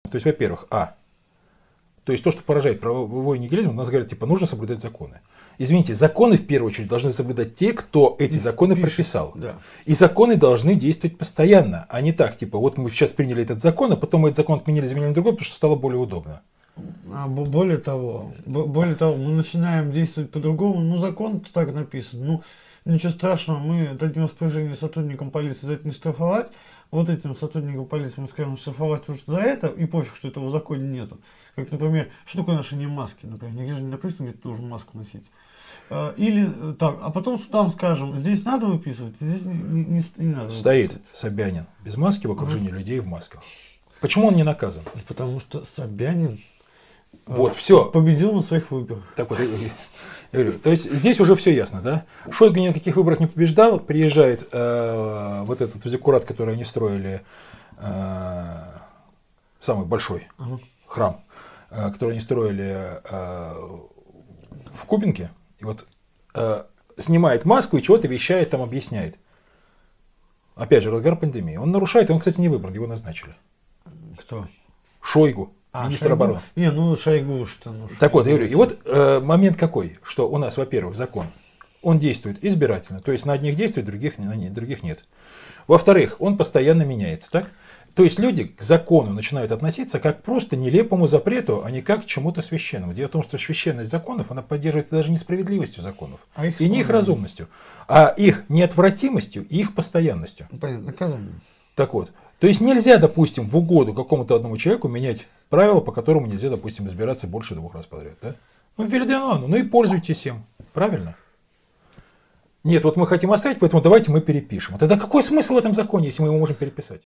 То есть, во-первых, то есть то, что поражает правовой нигилизм, у нас говорят, типа, нужно соблюдать законы. Извините, законы в первую очередь должны соблюдать те, кто эти законы прописал. Да. И законы должны действовать постоянно, а не так, типа, вот мы сейчас приняли этот закон, а потом мы этот закон отменили, заменили на другой, потому что стало более удобно. Более того, мы начинаем действовать по-другому. Ну, закон так написан. Ну, ничего страшного, мы дадим распоряжение сотрудникам полиции за это не штрафовать. Вот этим сотрудникам полиции мы скажем штрафовать уж за это, и пофиг, что этого в законе нету. Как, например, что такое ношение маски, например, нигде же не написано, где ты должен маску носить. Или так, а потом судам скажем, здесь надо выписывать, здесь не надо. Стоит Собянин без маски в окружении людей в масках. Почему он не наказан? Потому что Собянин вот, все. Победил на своих выборах. Так вот, я говорю, то есть здесь уже все ясно, да? Шойгу ни на каких выборах не побеждал, приезжает вот этот зиккурат, который они строили, самый большой храм, который они строили в Кубинке, и вот снимает маску и чего-то вещает, там объясняет. Опять же, разгар пандемии. Он нарушает, он, кстати, не выбран, его назначили. Кто? Шойгу. Министр обороны. Не, ну Шойгу что. Так вот, я говорю, и вот момент какой, что у нас, во-первых, закон, он действует избирательно, то есть на одних действует, других нет. Во-вторых, он постоянно меняется, так? То есть люди к закону начинают относиться как к просто нелепому запрету, а не как к чему-то священному. Дело в том, что священность законов, она поддерживается даже не справедливостью законов, и не их разумностью, а их неотвратимостью и их постоянностью. Понятно, наказание. Так вот, то есть нельзя, допустим, в угоду какому-то одному человеку менять правила, по которому нельзя, допустим, избираться больше 2 раз подряд. Да? Ну, введено, ну и пользуйтесь им. Правильно? Нет, вот мы хотим оставить, поэтому давайте мы перепишем. А тогда какой смысл в этом законе, если мы его можем переписать?